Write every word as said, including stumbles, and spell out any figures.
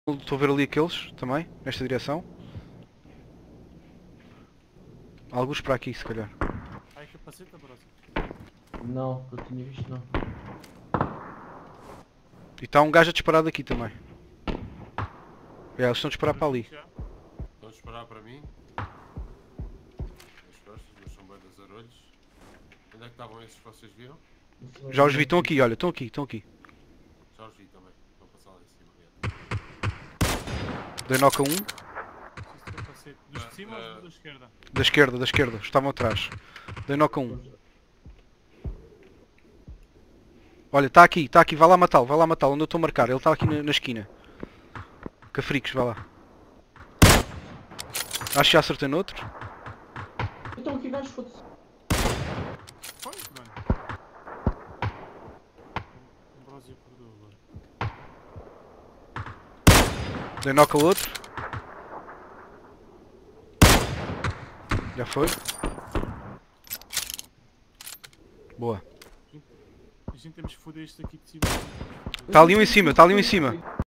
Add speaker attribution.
Speaker 1: Estou a ver ali aqueles também, nesta direção. Alguns para aqui, se calhar.
Speaker 2: Ai, capaceta, brosa.
Speaker 3: Não, que eu tinha visto não.
Speaker 1: E está um gajo a disparar daqui também. É, eles estão a disparar para ali.
Speaker 2: Já.
Speaker 4: Estão a disparar para mim. As costas, mas são bem dos arolhos. Onde é que estavam esses que vocês viram?
Speaker 1: Já os vi, estão aqui, olha, estão aqui, estão aqui.
Speaker 4: Já os vi também. Estão a passar lá em cima.
Speaker 1: Dei knock a um.
Speaker 2: Preciso de capacete. Dos de cima
Speaker 4: Ah,
Speaker 2: ou dos da esquerda?
Speaker 1: Da esquerda, da esquerda, estavam atrás. Dei knock a um. Olha, está aqui, está aqui, vai lá matá-lo, vai lá matá-lo, onde eu estou a marcar, ele está aqui na, na esquina. Cafricos, vai lá. Acho que já acertei no outro.
Speaker 3: Então aqui gajo, foda-se.
Speaker 2: Foi, mano. Ambrósio perdeu agora.
Speaker 1: Dei knock ao outro. Já foi. Boa.
Speaker 2: A gente temos que foder este aqui de cima.
Speaker 1: Está ali um em cima, está ali um em cima.